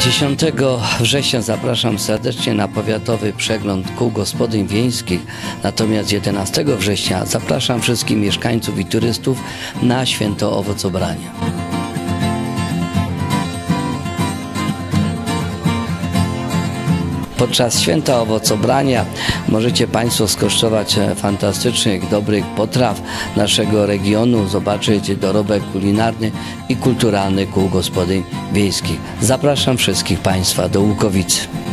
10 września zapraszam serdecznie na powiatowy przegląd kół gospodyń wiejskich, natomiast 11 września zapraszam wszystkich mieszkańców i turystów na święto owocobrania. Podczas święta owocobrania możecie Państwo skosztować fantastycznych, dobrych potraw naszego regionu, zobaczyć dorobek kulinarny i kulturalny kół gospodyń wiejskich. Zapraszam wszystkich Państwa do Łukowicy.